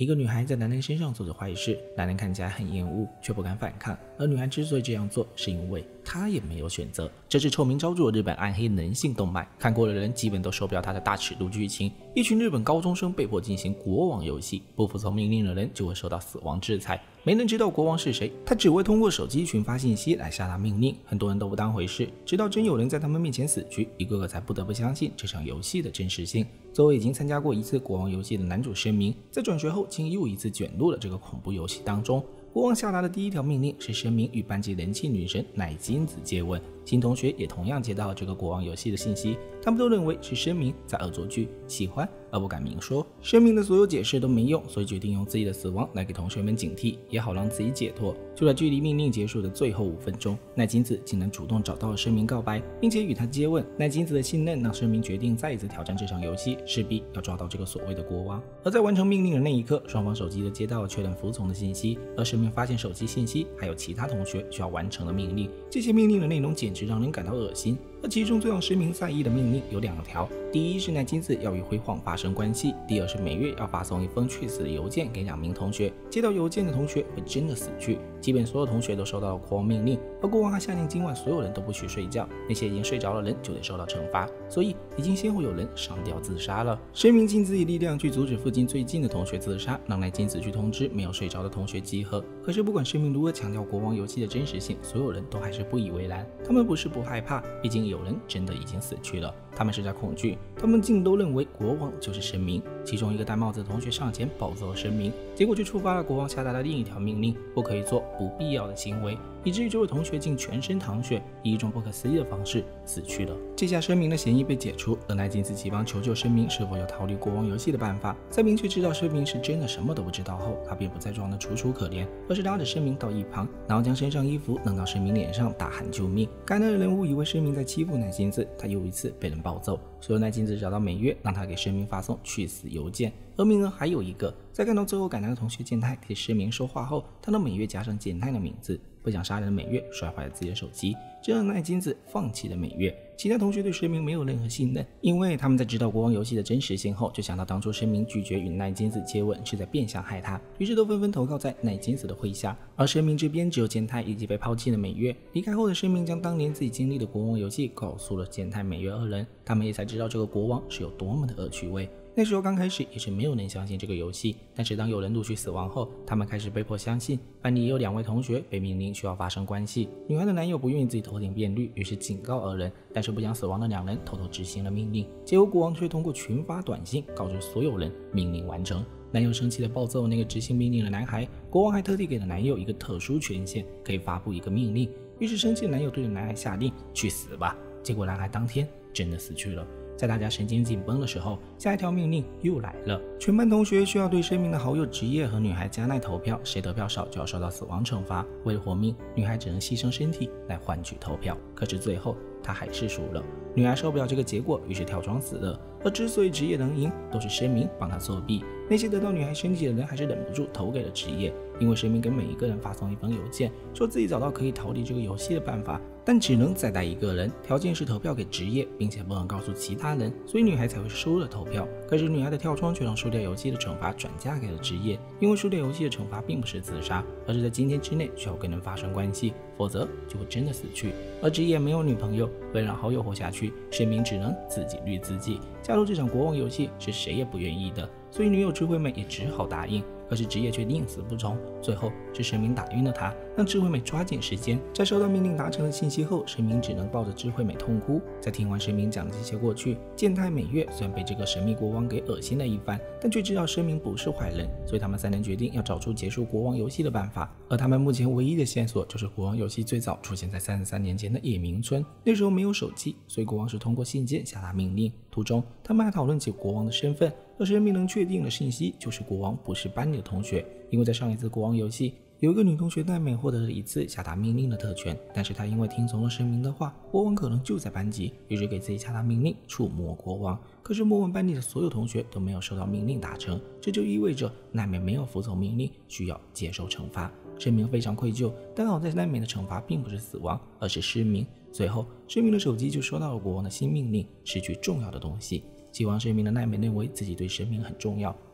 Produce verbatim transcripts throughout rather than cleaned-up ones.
一个女孩在男人身上做着坏事，男人看起来很厌恶，却不敢反抗。而女孩之所以这样做，是因为她也没有选择。这是臭名昭著的日本暗黑人性动漫，看过的人基本都受不了它的大尺度剧情。一群日本高中生被迫进行国王游戏，不服从命令的人就会受到死亡制裁。没人知道国王是谁，他只会通过手机群发信息来下达命令。很多人都不当回事，直到真有人在他们面前死去，一个个才不得不相信这场游戏的真实性。作为已经参加过一次国王游戏的男主声明，在转学后竟又一次卷入了这个恐怖游戏当中。国王下达的第一条命令是声明与班级人气女神乃金子接吻，新同学也同样接到了这个国王游戏的信息，他们都认为是声明在恶作剧，喜欢而不敢明说。声明的所有解释都没用，所以决定用自己的死亡来给同学们警惕，也好让自己解脱。就在距离命令结束的最后五分钟，乃金子竟然主动找到了声明告白，并且与他接吻。乃金子的信任让声明决定再一次挑战这场游戏，势必要抓到这个所谓的国王。而在完成命令的那一刻，双方手机都接到了确认服从的信息，而声明发现手机信息还有其他同学需要完成的命令，这些命令的内容简直让人感到恶心。而其中最让声明在意的命令有两条，第一是乃金子要与辉煌发生关系，第二是每月要发送一封去死的邮件给两名同学，接到邮件的同学会真的死去。基本所有同学都收到了国王命令，而国王还下令今晚所有人都不许睡觉，那些已经睡着的人就得受到惩罚，所以已经先后有人上吊自杀了。声明尽自己力量去阻止附近最近的同学自杀，让乃金子去通知没有睡着的同学集合。可是不管声明如何强调国王游戏的真实性，所有人都还是不以为然。他们不是不害怕，毕竟有人真的已经死去了，他们是在恐惧，他们竟都认为国王就是声明。其中一个戴帽子的同学上前暴揍了声明，结果却触发了国王下达的另一条命令，不可以做不必要的行为，以至于这位同学竟全身淌血，以一种不可思议的方式死去了。这下声明的嫌疑被解除，而乃金子急忙求救声明是否有逃离国王游戏的办法。在明确知道声明是真的什么都不知道后，他便不再装得楚楚可怜，而是拉着声明到一旁，然后将身上衣服扔到声明脸上，大喊救命。感染的人误以为声明在欺负乃金子，他又一次被人暴揍。所以乃金子找到美月，让他给声明发送去死邮件。而名额还有一个，在看到最后赶来的同学健太替声明说话后，他让美月加上健太的名字。不想杀人的美月摔坏了自己的手机，这让乃金子放弃了美月。其他同学对声明没有任何信任，因为他们在知道国王游戏的真实性后，就想到当初声明拒绝与乃金子接吻是在变相害他，于是都纷纷投靠在乃金子的麾下。而声明这边只有健太以及被抛弃的美月。离开后的声明将当年自己经历的国王游戏告诉了健太、美月二人，他们也才知道这个国王是有多么的恶趣味。那时候刚开始也是没有人相信这个游戏，但是当有人陆续死亡后，他们开始被迫相信。班里也有两位同学被命令需要发生关系，女孩的男友不愿意自己头顶变绿，于是警告二人，但是不想死亡的两人偷偷执行了命令。结果国王却通过群发短信告知所有人命令完成。男友生气的暴揍那个执行命令的男孩，国王还特地给了男友一个特殊权限，可以发布一个命令。于是生气的男友对着男孩下令去死吧，结果男孩当天真的死去了。在大家神经紧绷的时候，下一条命令又来了，全班同学需要对声明的好友职业和女孩加奈投票，谁得票少就要受到死亡惩罚。为了活命，女孩只能牺牲身体来换取投票，可是最后她还是输了。女孩受不了这个结果，于是跳窗死了。而之所以职业能赢，都是声明帮她作弊。那些得到女孩身体的人还是忍不住投给了职业，因为声明给每一个人发送一封邮件，说自己找到可以逃离这个游戏的办法，但只能再带一个人，条件是投票给职业，并且不能告诉其他人，所以女孩才会输了投票。可是女孩的跳窗却让输掉游戏的惩罚转嫁给了职业，因为输掉游戏的惩罚并不是自杀，而是在今天之内需要跟人发生关系，否则就会真的死去。而职业没有女朋友，为了让好友活下去，声明只能自己绿自己。加入这场国王游戏是谁也不愿意的，所以女友智慧美也只好答应。可是职业却宁死不从，最后是声明打晕了他，让智慧美抓紧时间。在收到命令达成的信息后，声明只能抱着智慧美痛哭。在听完声明讲的这些过去，健太、美月虽然被这个神秘国王给恶心了一番，但却知道声明不是坏人，所以他们三人决定要找出结束国王游戏的办法。而他们目前唯一的线索就是国王游戏最早出现在三十三年前的野明村，那时候没有手机，所以国王是通过信件下达命令。途中他们还讨论起国王的身份，而声明能确定的信息就是国王不是班里的同学，因为在上一次国王游戏，有一个女同学奈美获得了一次下达命令的特权，但是她因为听从了声明的话，国王可能就在班级，于是给自己下达命令触摸国王。可是莫文班里的所有同学都没有收到命令达成，这就意味着奈美没有服从命令，需要接受惩罚。声明非常愧疚，但好在奈美的惩罚并不是死亡，而是失明。随后声明的手机就收到了国王的新命令，失去重要的东西。希望声明的奈美认为自己对声明很重要，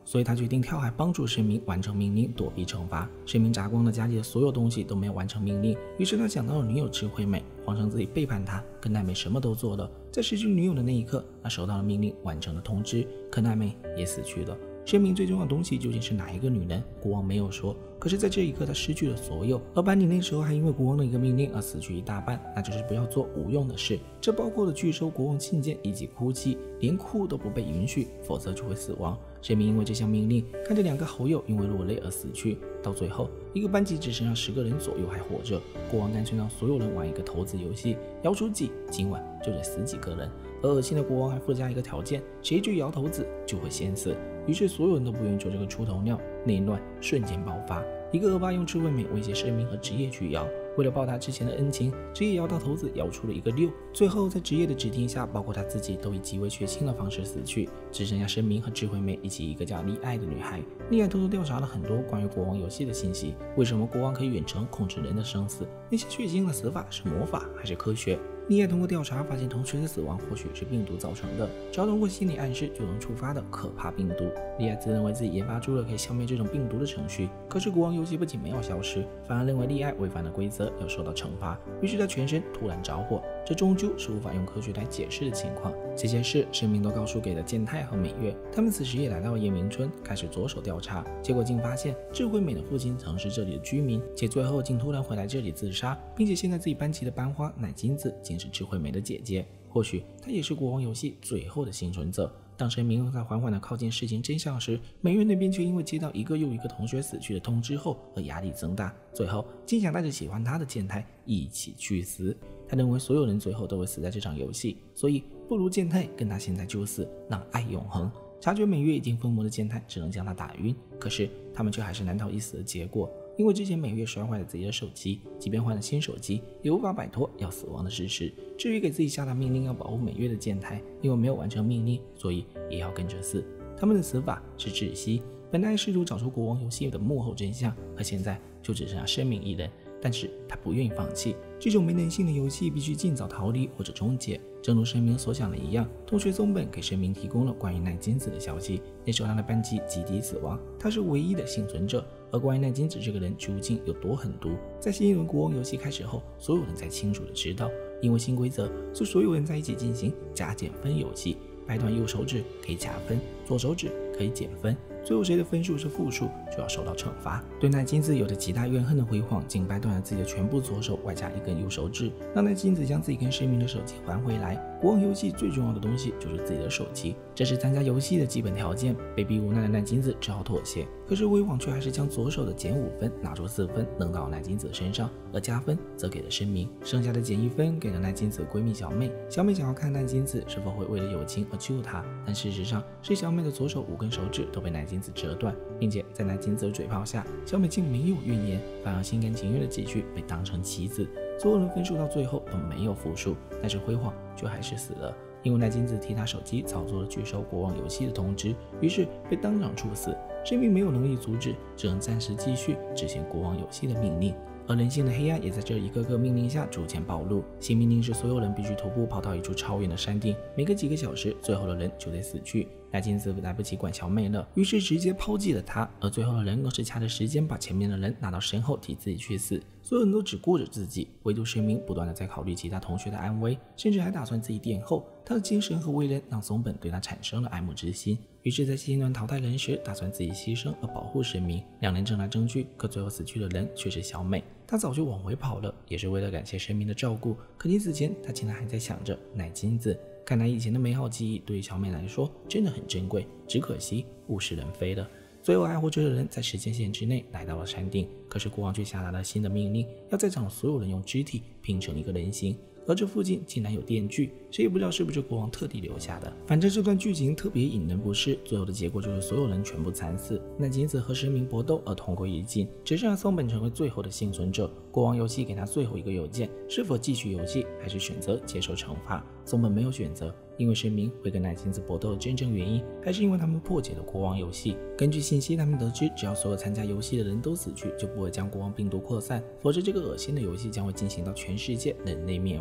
所以他决定跳海帮助申明完成命令，躲避惩罚。申明砸光了家里的所有东西都没有完成命令，于是他想到了女友智慧美，谎称自己背叛他，跟奈美什么都做了。在失去女友的那一刻，他收到了命令，完成了通知，可奈美也死去了。申明最重要的东西究竟是哪一个女人？国王没有说，可是在这一刻他失去了所有。而班尼那时候还因为国王的一个命令而死去一大半，那就是不要做无用的事，这包括了拒收国王信件以及哭泣，连哭都不被允许，否则就会死亡。申明因为这项命令，看着两个好友因为落泪而死去，到最后一个班级只剩下十个人左右还活着。国王干脆让所有人玩一个投资游戏，摇出几，今晚就得死几个人。而恶心的国王还附加一个条件，谁去摇骰子就会先死。于是所有人都不愿意做这个出头鸟，内乱瞬间爆发。一个恶霸用智慧美威胁申明和职业去摇，为了报答之前的恩情，职业摇到骰子摇出了一个六。最后在职业的指定下，包括他自己都以极为血腥的方式死去，只剩下申明和智慧美以及一个叫莉爱的女孩。莉爱偷偷调查了很多关于国王游戏的信息，为什么国王可以远程控制人的生死？那些血腥的死法是魔法还是科学？莉爱通过调查发现同学的死亡或许是病毒造成的，只要通过心理暗示就能触发的可怕病毒。莉爱自认为自己研发出了可以消灭这种病毒的程序，可是国王游戏不仅没有消失，反而认为莉爱违反了规则，要受到惩罚，于是他全身突然着火，这终究是无法用科学来解释的情况。这些事申明都告诉给了健太和美月，他们此时也来到了夜明村，开始着手调查，结果竟发现智慧美的父亲曾是这里的居民，且最后竟突然回来这里自杀，并且现在自己班级的班花乃金子竟是智慧美的姐姐，或许她也是国王游戏最后的幸存者。当申明在缓缓地靠近事情真相时，美月那边却因为接到一个又一个同学死去的通知后而压力增大，最后竟想带着喜欢他的健太一起去死。他认为所有人最后都会死在这场游戏，所以不如健太跟他现在就死，让爱永恒。察觉美月已经疯魔的健太只能将他打晕，可是他们却还是难逃一死的结果，因为之前美月摔坏了自己的手机，即便换了新手机也无法摆脱要死亡的事实。至于给自己下达命令要保护美月的健太，因为没有完成命令，所以也要跟着死。他们的死法是窒息，本来试图找出国王游戏的幕后真相，可现在就只剩下申明一人，但是他不愿意放弃，这种没人性的游戏必须尽早逃离或者终结。正如申明所想的一样，同学松本给申明提供了关于奈津子的消息，那时候他的班级集体死亡，他是唯一的幸存者。而关于奈津子这个人究竟有多狠毒，在新一轮国王游戏开始后，所有人才清楚的知道，因为新规则是所有人在一起进行加减分游戏，掰断右手指可以加分，左手指可以减分，最后谁的分数是负数就要受到惩罚。对奈津子有着极大怨恨的辉煌竟掰断了自己的全部左手外加一根右手指，让奈津子将自己跟申明的手机还回来。国王游戏最重要的东西就是自己的手机，这是参加游戏的基本条件，被逼无奈的奈津子只好妥协，可是辉煌却还是将左手的减五分拿出四分扔到奈津子身上，而加分则给了申明，剩下的减一分给了奈津子闺蜜小妹。小妹想要看奈津子是否会为了友情而救她，但事实上是小妹的左手五根手指都被奈津子折断，并且在奈津子的嘴炮下，小美竟没有怨言，反而心甘情愿的继续被当成棋子。所有人分数到最后都没有负数，但是辉煌却还是死了，因为奈津子替他手机操作了拒收国王游戏的通知，于是被当场处死。申明没有能力阻止，只能暂时继续执行国王游戏的命令。而人性的黑暗也在这一个个命令下逐渐暴露。新命令是所有人必须徒步跑到一处超远的山顶，每隔几个小时，最后的人就得死去。奈津子来不及管小妹了，于是直接抛弃了她，而最后的人更是掐着时间把前面的人拿到身后替自己去死。所有人都只顾着自己，唯独申明不断的在考虑其他同学的安危，甚至还打算自己殿后。他的精神和为人让松本对他产生了爱慕之心，于是在新一轮淘汰人时打算自己牺牲而保护申明。两人争来争去，可最后死去的人却是小美。他早就往回跑了，也是为了感谢申明的照顾，可临死前他竟然还在想着奈津子。看来以前的美好记忆对于小美来说真的很珍贵，只可惜物是人非了。最后爱活着的人在时间线之内来到了山顶，可是国王却下达了新的命令，要在场所有人用肢体拼成一个人形，而这附近竟然有电锯，谁也不知道是不是国王特地留下的。反正这段剧情特别引人不适，最后的结果就是所有人全部惨死，奈津子和申明搏斗而同归于尽，只剩下松本成为最后的幸存者。国王游戏给他最后一个邮件，是否继续游戏还是选择接受惩罚？松本没有选择，因为申明会跟奈津子搏斗的真正原因，还是因为他们破解了国王游戏。根据信息，他们得知只要所有参加游戏的人都死去，就不会将国王病毒扩散，否则这个恶心的游戏将会进行到全世界人类灭亡。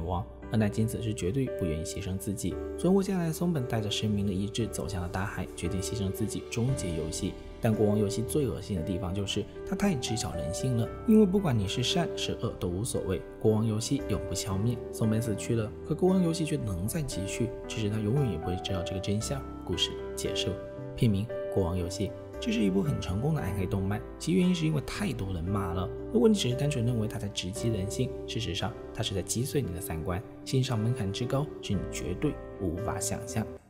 而奈津子是绝对不愿意牺牲自己。存活下来的松本带着生命的意志走向了大海，决定牺牲自己终结游戏。但国王游戏最恶心的地方就是它太知晓人性了，因为不管你是善是恶都无所谓，国王游戏永不消灭。松本死去了，可国王游戏却能再继续，只是他永远也不会知道这个真相。故事结束。片名国王游戏，这是一部很成功的暗黑动漫，其原因是因为太多人骂了。如果你只是单纯认为它在直击人性，事实上它是在击碎你的三观，欣赏门槛之高是你绝对无法想象。